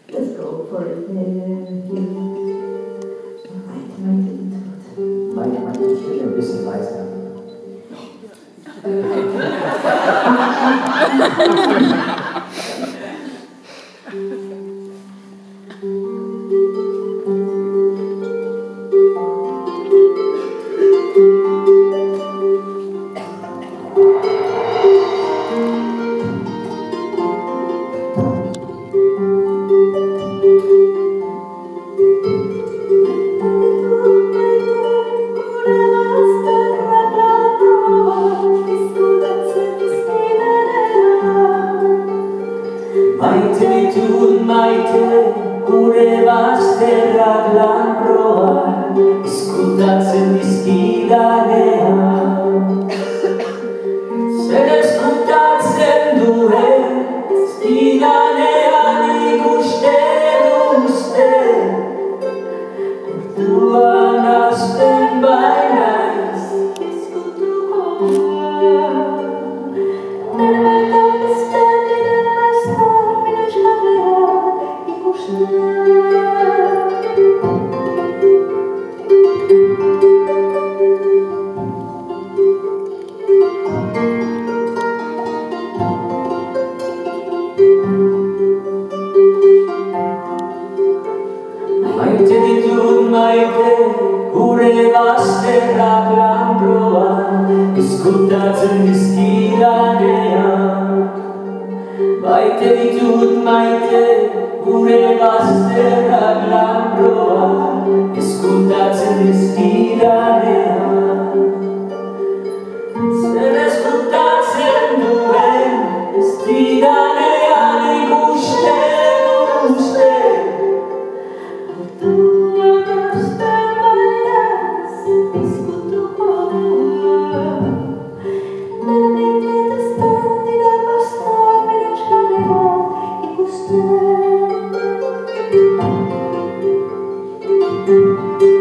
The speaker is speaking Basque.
Let's go for it. Ich will ein bisschen weiter. Maite tu maite, gure bazterrak lanbroa, eskutatzen dizkidanean. Zer eskutatzen duen, dizkidanean ikusten uste, orduan hasten bainaiz, ezkutuko Maite ditut maite, gure bazterrak lanbroan, eskutatzen dizkidanean. Maite ditut maite, gure bazterrak lanbroan, eskutatzen dizkidanean. Zer eskutatzen duen, ez didanean ikusten uste. Thank you.